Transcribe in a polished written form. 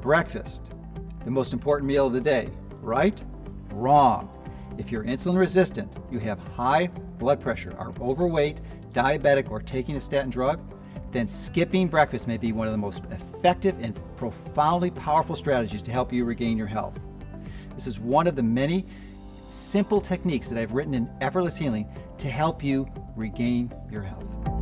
breakfast, the most important meal of the day, right? Wrong. If you're insulin resistant, you have high blood pressure, are overweight, diabetic, or taking a statin drug, then skipping breakfast may be one of the most effective and profoundly powerful strategies to help you regain your health. This is one of the many simple techniques that I've written in Effortless Healing to help you regain your health.